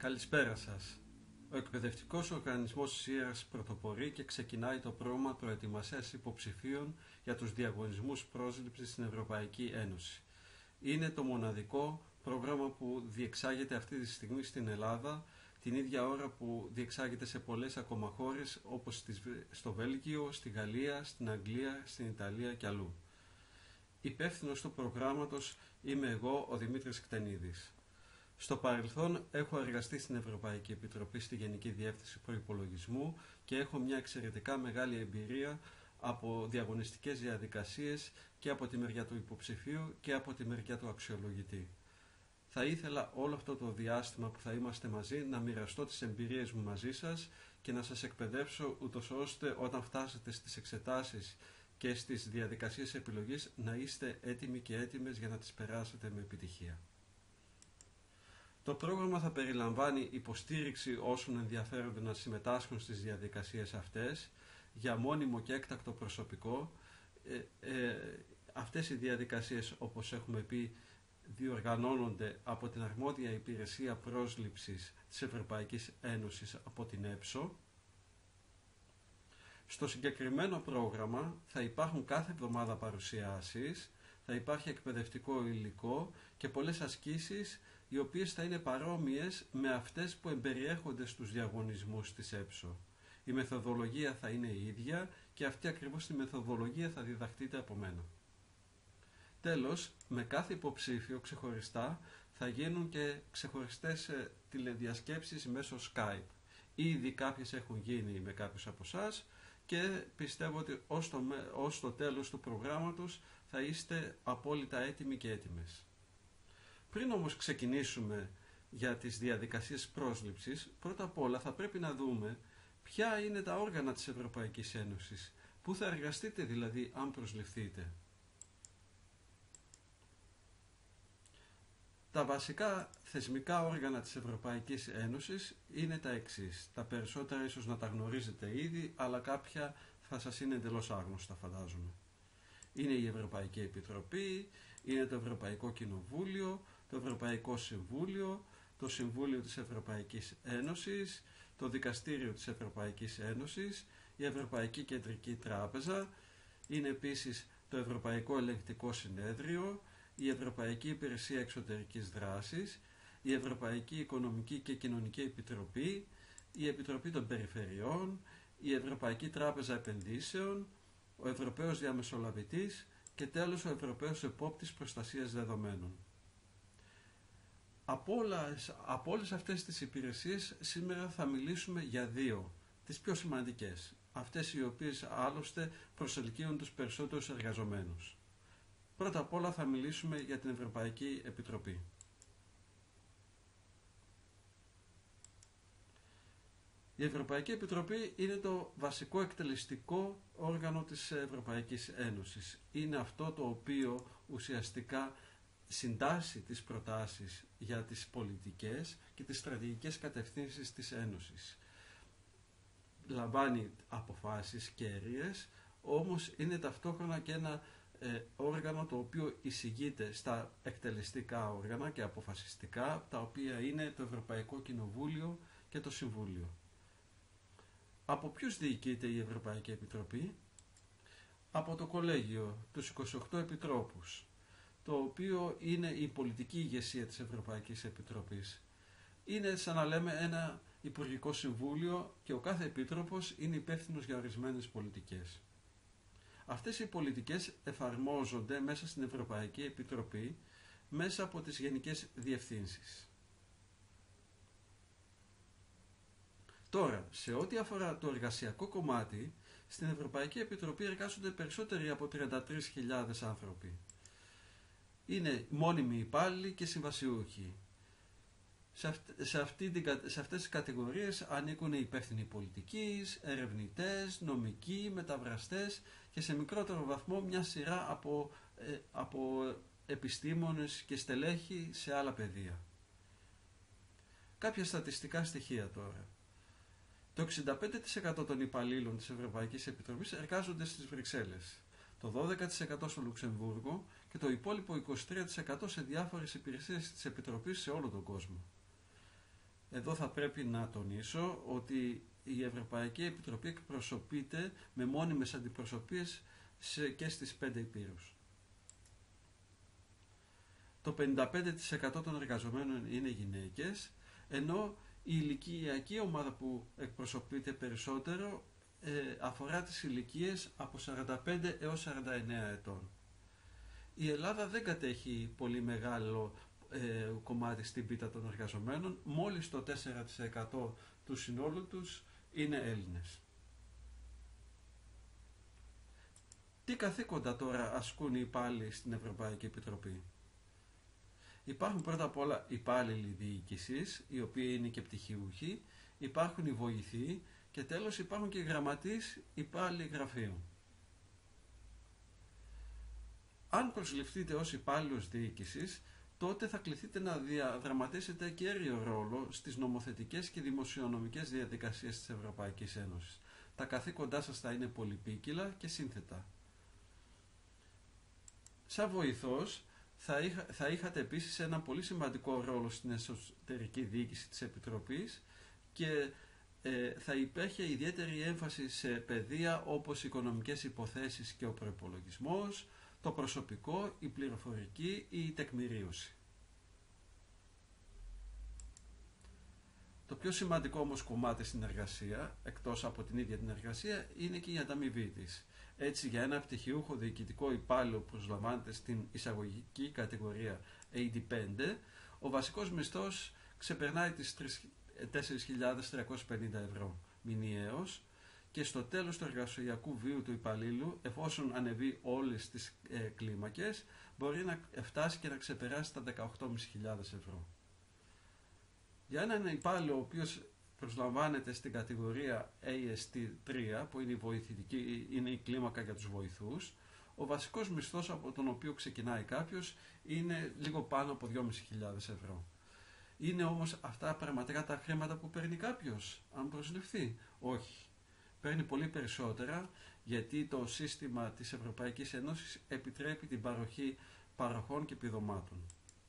Καλησπέρα σας. Ο Εκπαιδευτικός Οργανισμός ΣΥΡΑΣ πρωτοπορεί και ξεκινάει το πρόγραμμα προετοιμασίας υποψηφίων για τους διαγωνισμούς πρόσληψης στην Ευρωπαϊκή Ένωση. Είναι το μοναδικό πρόγραμμα που διεξάγεται αυτή τη στιγμή στην Ελλάδα, την ίδια ώρα που διεξάγεται σε πολλές ακόμα χώρες όπως στο Βέλγιο, στη Γαλλία, στην Αγγλία, στην Ιταλία και αλλού. Υπεύθυνος του προγράμματος είμαι εγώ, ο Δημήτρης Κτενίδης. Στο παρελθόν έχω εργαστεί στην Ευρωπαϊκή Επιτροπή στη Γενική Διεύθυνση Προϋπολογισμού και έχω μια εξαιρετικά μεγάλη εμπειρία από διαγωνιστικές διαδικασίες και από τη μεριά του υποψηφίου και από τη μεριά του αξιολογητή. Θα ήθελα όλο αυτό το διάστημα που θα είμαστε μαζί να μοιραστώ τις εμπειρίες μου μαζί σας και να σας εκπαιδεύσω ούτως ώστε όταν φτάσετε στις εξετάσεις και στις διαδικασίες επιλογής να είστε έτοιμοι και έτοιμες για να τις περάσετε με επιτυχία. Το πρόγραμμα θα περιλαμβάνει υποστήριξη όσων ενδιαφέρονται να συμμετάσχουν στις διαδικασίες αυτές για μόνιμο και έκτακτο προσωπικό. Αυτές οι διαδικασίες, όπως έχουμε πει, διοργανώνονται από την αρμόδια υπηρεσία πρόσληψης της Ευρωπαϊκής Ένωσης, από την ΕΠΣΟ. Στο συγκεκριμένο πρόγραμμα θα υπάρχουν κάθε εβδομάδα παρουσιάσεις, θα υπάρχει εκπαιδευτικό υλικό και πολλές ασκήσεις οι οποίες θα είναι παρόμοιες με αυτές που εμπεριέχονται στους διαγωνισμούς της ΕΠΣΟ. Η μεθοδολογία θα είναι η ίδια και αυτή ακριβώς τη μεθοδολογία θα διδαχτείτε από μένα. Τέλος, με κάθε υποψήφιο ξεχωριστά θα γίνουν και ξεχωριστές τηλεδιασκέψεις μέσω Skype. Ήδη κάποιες έχουν γίνει με κάποιους από εσάς και πιστεύω ότι ως το τέλος του προγράμματος θα είστε απόλυτα έτοιμοι και έτοιμες. Πριν όμως ξεκινήσουμε για τις διαδικασίες πρόσληψης, πρώτα απ' όλα θα πρέπει να δούμε ποια είναι τα όργανα της Ευρωπαϊκής Ένωσης, πού θα εργαστείτε δηλαδή αν προσληφθείτε. Τα βασικά θεσμικά όργανα της Ευρωπαϊκής Ένωσης είναι τα εξής. Τα περισσότερα ίσως να τα γνωρίζετε ήδη, αλλά κάποια θα σας είναι εντελώς άγνωστα, φαντάζομαι. Είναι η Ευρωπαϊκή Επιτροπή, είναι το Ευρωπαϊκό Κοινοβούλιο, το Ευρωπαϊκό Συμβούλιο, το Συμβούλιο της Ευρωπαϊκής Ένωσης, το Δικαστήριο της Ευρωπαϊκής Ένωσης, η Ευρωπαϊκή Κεντρική Τράπεζα, είναι επίσης το Ευρωπαϊκό Ελεγκτικό Συνέδριο, η Ευρωπαϊκή Υπηρεσία Εξωτερικής Δράσης, η Ευρωπαϊκή Οικονομική και Κοινωνική Επιτροπή, η Επιτροπή των Περιφερειών, η Ευρωπαϊκή Τράπεζα Επενδύσεων, ο Ευρωπαίος Διαμεσολαβητής και τέλος ο Ευρωπαίος Επόπτης Προστασίας Δεδομένων. Από όλες αυτές τις υπηρεσίες σήμερα θα μιλήσουμε για δύο, τις πιο σημαντικές, αυτές οι οποίες άλλωστε προσελκύουν τους περισσότερους εργαζομένους. Πρώτα απ' όλα θα μιλήσουμε για την Ευρωπαϊκή Επιτροπή. Η Ευρωπαϊκή Επιτροπή είναι το βασικό εκτελεστικό όργανο της Ευρωπαϊκής Ένωσης. Είναι αυτό το οποίο ουσιαστικά συντάσσει τις προτάσεις για τις πολιτικές και τις στρατηγικές κατευθύνσεις της Ένωσης. Λαμβάνει αποφάσεις κέρυες, όμως είναι ταυτόχρονα και ένα όργανο το οποίο εισηγείται στα εκτελεστικά όργανα και αποφασιστικά, τα οποία είναι το Ευρωπαϊκό Κοινοβούλιο και το Συμβούλιο. Από ποιους διοικείται η Ευρωπαϊκή Επιτροπή? Από το Κολέγιο, τους 28 επιτρόπους, το οποίο είναι η πολιτική ηγεσία της Ευρωπαϊκής Επιτροπής. Είναι σαν να λέμε ένα Υπουργικό Συμβούλιο και ο κάθε επίτροπος είναι υπεύθυνος για ορισμένες πολιτικές. Αυτές οι πολιτικές εφαρμόζονται μέσα στην Ευρωπαϊκή Επιτροπή μέσα από τις γενικές διευθύνσεις. Τώρα, σε ό,τι αφορά το εργασιακό κομμάτι, στην Ευρωπαϊκή Επιτροπή εργάζονται περισσότεροι από 33.000 άνθρωποι. Είναι μόνιμοι υπάλληλοι και συμβασιούχοι. Σε αυτές τις κατηγορίες ανήκουν οι υπεύθυνοι πολιτικής, ερευνητές, νομικοί, μεταβραστές και σε μικρότερο βαθμό μια σειρά από επιστήμονες και στελέχη σε άλλα πεδία. Κάποια στατιστικά στοιχεία τώρα. Το 65% των υπαλλήλων της Ευρωπαϊκής Επιτροπής εργάζονται στις Βρυξέλλες, το 12% στο Λουξεμβούργο και το υπόλοιπο 23% σε διάφορες υπηρεσίες της Επιτροπής σε όλο τον κόσμο. Εδώ θα πρέπει να τονίσω ότι η Ευρωπαϊκή Επιτροπή εκπροσωπείται με μόνιμες αντιπροσωπείες και στις 5 υπήρους. Το 55% των εργαζομένων είναι γυναίκες, ενώ η ηλικιακή ομάδα που εκπροσωπείται περισσότερο αφορά τις ηλικίες από 45 έως 49 ετών. Η Ελλάδα δεν κατέχει πολύ μεγάλο κομμάτι στην πίτα των εργαζομένων, μόλις το 4% του συνόλου τους είναι Έλληνες. Τι καθήκοντα τώρα ασκούν οι υπάλληλοι στην Ευρωπαϊκή Επιτροπή? Υπάρχουν πρώτα απ' όλα υπάλληλοι διοίκησης, οι οποίοι είναι και πτυχιούχοι, υπάρχουν οι βοηθοί και τέλος υπάρχουν και οι γραμματείς υπάλληλοι γραφείου. Αν προσληφθείτε ως υπάλληλος διοίκησης, τότε θα κληθείτε να διαδραματίσετε κέριο ρόλο στις νομοθετικές και δημοσιονομικές διαδικασίες της Ευρωπαϊκής Ένωσης. Τα καθήκοντά σας θα είναι πολυπίκυλα και σύνθετα. Σαν βοηθός θα είχατε επίσης ένα πολύ σημαντικό ρόλο στην εσωτερική διοίκηση της Επιτροπής και θα υπήρχε ιδιαίτερη έμφαση σε πεδία όπως οι οικονομικές υποθέσεις και ο προϋπολογισμός, το προσωπικό, η πληροφορική ή η τεκμηρίωση. Το πιο σημαντικό όμως κομμάτι στην εργασία, εκτός από την ίδια την εργασία, είναι και η ανταμοιβή της. Έτσι, για ένα πτυχιούχο διοικητικό υπάλληλο που προσλαμβάνεται στην εισαγωγική κατηγορία AD5, ο βασικός μισθός ξεπερνάει τις 4.350 ευρώ μηνιαίως και στο τέλος του εργασιακού βίου του υπαλλήλου, εφόσον ανεβεί όλες τις κλίμακες, μπορεί να φτάσει και να ξεπεράσει τα 18.500 ευρώ. Για έναν υπάλληλο ο οποίος προσλαμβάνεται στην κατηγορία AST3, που είναι η βοηθητική, είναι η κλίμακα για τους βοηθούς, ο βασικός μισθός από τον οποίο ξεκινάει κάποιος είναι λίγο πάνω από 2.500 ευρώ. Είναι όμως αυτά πραγματικά τα χρήματα που παίρνει κάποιος, αν προσληφθεί? Όχι. Παίρνει πολύ περισσότερα, γιατί το σύστημα της Ευρωπαϊκής Ένωσης επιτρέπει την παροχή παροχών και επιδομάτων.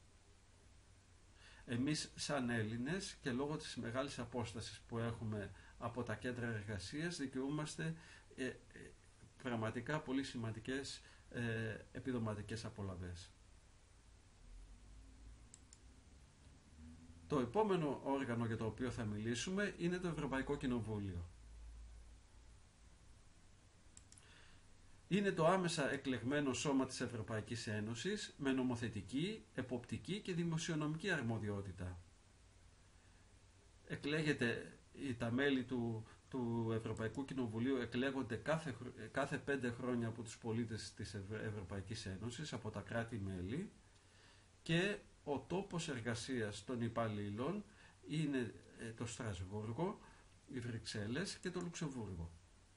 Εμείς σαν Έλληνες και λόγω της μεγάλης απόστασης που έχουμε από τα κέντρα εργασίας δικαιούμαστε πραγματικά πολύ σημαντικές επιδοματικές απολαβές. Το επόμενο όργανο για το οποίο θα μιλήσουμε είναι το Ευρωπαϊκό Κοινοβούλιο. Είναι το άμεσα εκλεγμένο σώμα της Ευρωπαϊκής Ένωσης με νομοθετική, εποπτική και δημοσιονομική αρμοδιότητα. Τα μέλη του Ευρωπαϊκού Κοινοβουλίου εκλέγονται κάθε 5 χρόνια από τους πολίτες της Ευρωπαϊκής Ένωσης, από τα κράτη-μέλη, και ο τόπος εργασίας των υπαλλήλων είναι το Στρασβούργο, οι Βρυξέλλες και το Λουξεμβούργο.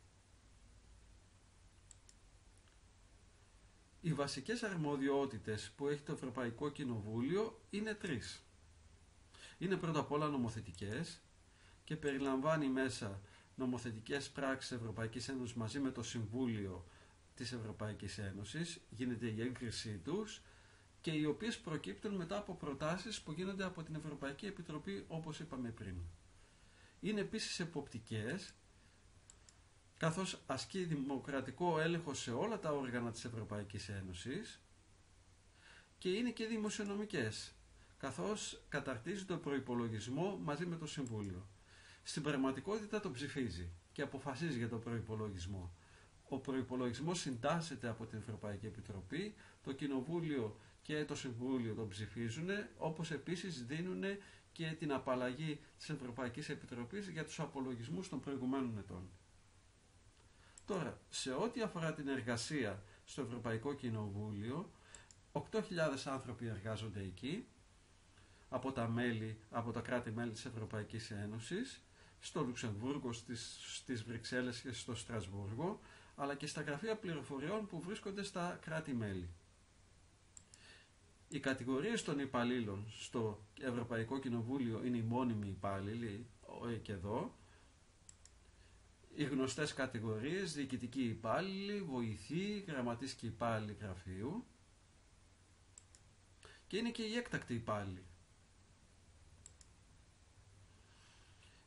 Οι βασικές αρμοδιότητες που έχει το Ευρωπαϊκό Κοινοβούλιο είναι 3. Είναι πρώτα απ' όλα νομοθετικές και περιλαμβάνει μέσα νομοθετικές πράξεις Ευρωπαϊκής Ένωσης μαζί με το Συμβούλιο της Ευρωπαϊκής Ένωσης, γίνεται η έγκρισή τους και οι οποίες προκύπτουν μετά από προτάσεις που γίνονται από την Ευρωπαϊκή Επιτροπή, όπως είπαμε πριν. Είναι επίσης εποπτικές, καθώς ασκεί δημοκρατικό έλεγχο σε όλα τα όργανα της Ευρωπαϊκής Ένωσης, και είναι και δημοσιονομικές, καθώς καταρτίζει το προϋπολογισμό μαζί με το Συμβούλιο. Στην πραγματικότητα το ψηφίζει και αποφασίζει για το προϋπολογισμό. Ο προϋπολογισμός συντάσσεται από την Ευρωπαϊκή Επιτροπή, το Κοινοβούλιο και το Συμβούλιο τον ψηφίζουν, όπως επίσης δίνουν και την απαλλαγή της Ευρωπαϊκής Επιτροπής για τους απολογισμούς των προηγουμένων ετών. Τώρα, σε ό,τι αφορά την εργασία στο Ευρωπαϊκό Κοινοβούλιο, 8.000 άνθρωποι εργάζονται εκεί, από τα κράτη-μέλη της Ευρωπαϊκής Ένωσης, στο Λουξεμβούργο, στις Βρυξέλλες και στο Στρασβούργο, αλλά και στα γραφεία πληροφοριών που βρίσκονται στα κράτη-μέλη. Οι κατηγορίες των υπαλλήλων στο Ευρωπαϊκό Κοινοβούλιο είναι οι μόνιμοι υπάλληλοι, και εδώ, οι γνωστές κατηγορίες: διοικητικοί υπάλληλοι, βοηθοί, γραμματείς και υπάλληλοι γραφείου, και είναι και οι έκτακτοι υπάλληλοι.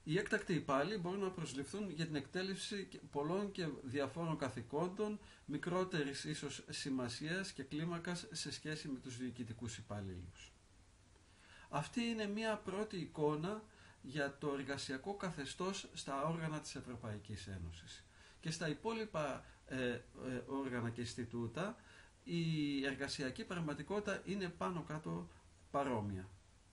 Οι έκτακτοι υπάλληλοι μπορούν να προσληφθούν για την εκτέλεση πολλών και διαφόρων καθηκόντων, μικρότερης ίσως σημασίας και κλίμακας σε σχέση με τους διοικητικούς υπαλλήλους. Αυτή είναι μια πρώτη εικόνα για το εργασιακό καθεστώς στα όργανα της Ευρωπαϊκής Ένωσης. Και στα υπόλοιπα όργανα και Ινστιτούτα η εργασιακή πραγματικότητα είναι πάνω κάτω παρόμοια.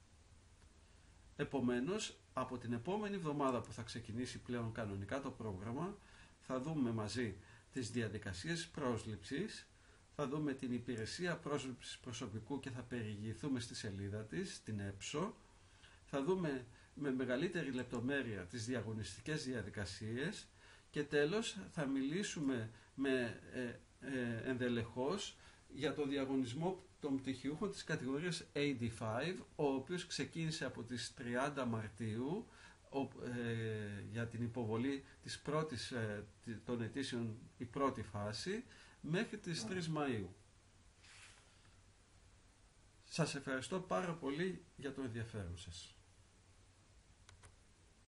Επομένως, από την επόμενη εβδομάδα που θα ξεκινήσει πλέον κανονικά το πρόγραμμα, θα δούμε μαζί τις διαδικασίες πρόσληψης, θα δούμε την υπηρεσία πρόσληψης προσωπικού και θα περιηγηθούμε στη σελίδα της, την ΕΠΣΟ, θα δούμε με μεγαλύτερη λεπτομέρεια τις διαγωνιστικές διαδικασίες και τέλος θα μιλήσουμε με ενδελεχώς για το διαγωνισμό των πτυχιούχων της κατηγορίας AD5, ο οποίος ξεκίνησε από τις 30 Μαρτίου για την υποβολή της πρώτης, των αιτήσεων, η πρώτη φάση, μέχρι τις 3 Μαΐου. Σας ευχαριστώ πάρα πολύ για το ενδιαφέρον σας.